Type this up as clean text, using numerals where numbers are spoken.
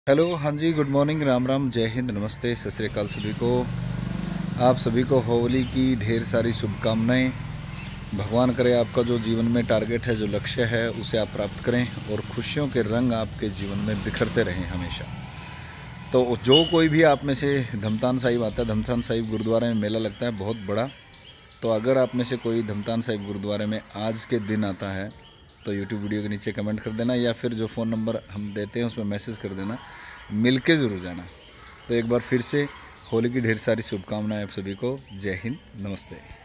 Hello, हाँ जी, good morning, Ram Ram, जय हिंद, नमस्ते, सत श्री अकाल सभी को। आप सभी को होली की ढेर सारी शुभकामनाएं। भगवान करे आपका जो जीवन में टारगेट है, जो लक्ष्य है, उसे आप प्राप्त करें और खुशियों के रंग आपके जीवन में बिखरते रहें हमेशा। तो जो कोई भी आप में से धमतान साहिब आता है, धमतान साहिब गुरुद्वारे में मेला लगता है बहुत बड़ा। तो अगर आप में से कोई धमतान साहिब गुरुद्वारे में आज के दिन आता है तो यूट्यूब वीडियो के नीचे कमेंट कर देना, या फिर जो फ़ोन नंबर हम देते हैं उसमें मैसेज कर देना, मिल के ज़रूर जाना। तो एक बार फिर से होली की ढेर सारी शुभकामनाएं आप सभी को। जय हिंद, नमस्ते।